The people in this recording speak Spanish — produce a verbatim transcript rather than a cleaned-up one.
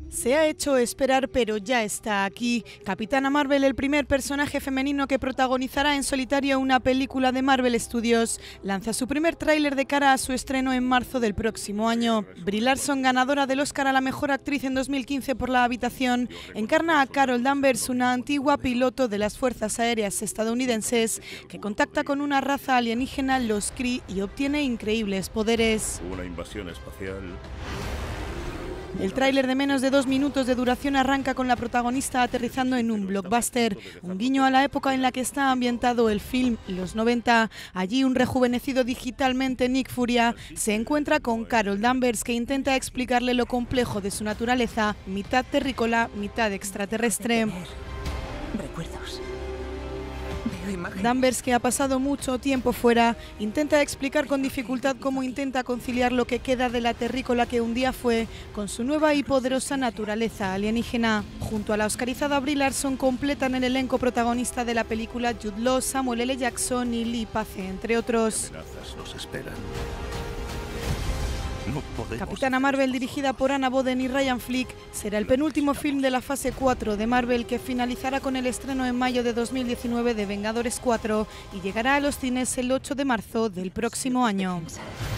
Se ha hecho esperar, pero ya está aquí. Capitana Marvel, el primer personaje femenino que protagonizará en solitario una película de Marvel Studios, lanza su primer tráiler de cara a su estreno en marzo del próximo año. Brie Larson, ganadora del Oscar a la mejor actriz en dos mil quince por La Habitación, encarna a Carol Danvers, una antigua piloto de las Fuerzas Aéreas estadounidenses que contacta con una raza alienígena, los Kree, y obtiene increíbles poderes. Una invasión espacial. El tráiler de menos de dos minutos de duración arranca con la protagonista aterrizando en un blockbuster, un guiño a la época en la que está ambientado el film, los noventa. Allí un rejuvenecido digitalmente Nick Furia se encuentra con Carol Danvers, que intenta explicarle lo complejo de su naturaleza, mitad terrícola, mitad extraterrestre. Recuerdos. Danvers, que ha pasado mucho tiempo fuera, intenta explicar con dificultad cómo intenta conciliar lo que queda de la terrícola que un día fue con su nueva y poderosa naturaleza alienígena. Junto a la oscarizada Brie Larson completan el elenco protagonista de la película Jude Law, Samuel L. Jackson y Lee Pace, entre otros. Amenazas nos esperan. No podemos. Capitana Marvel, dirigida por Anna Boden y Ryan Flick, será el penúltimo film de la fase cuatro de Marvel, que finalizará con el estreno en mayo de dos mil diecinueve de Vengadores cuatro y llegará a los cines el ocho de marzo del próximo año.